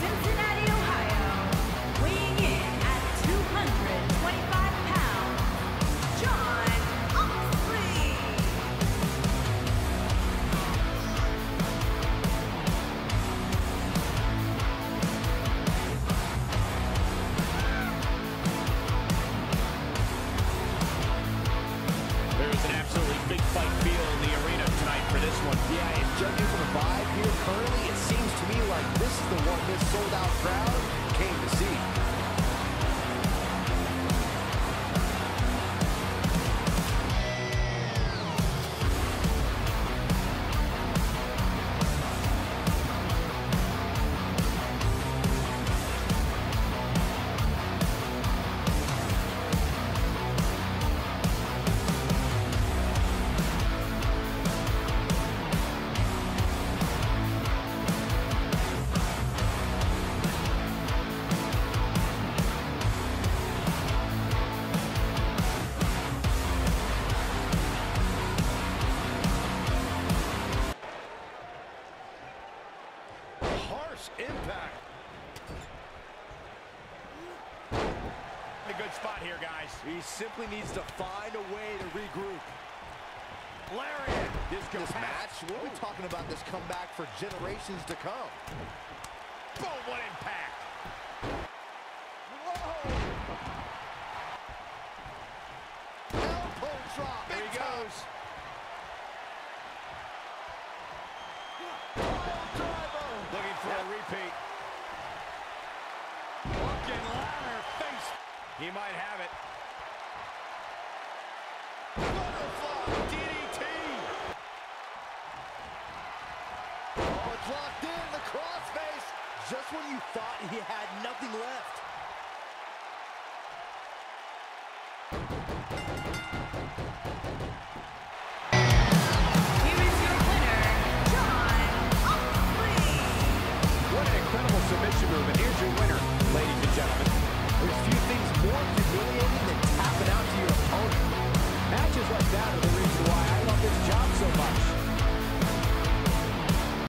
Cincinnati, Ohio, weighing in at 225 pounds, John Oxley. There's an absolutely big fight feel in the arena tonight for this one. Yeah, and judging from the vibe here currently, it seems to me like this is the one this sold-out crowd came to see. Impact. A good spot here, guys. He simply needs to find a way to regroup. Lariat. This match, we'll be talking about this comeback for generations to come. Boom, what impact. Whoa! Elbow drop. There he goes. Looking for a repeat. Looking ladder face. He might have it. Butterfly DDT. Oh, it's locked in, the crossface. Just when you thought he had nothing left. Here is your winner, John Oxley. What an incredible submission move, and here's your winner.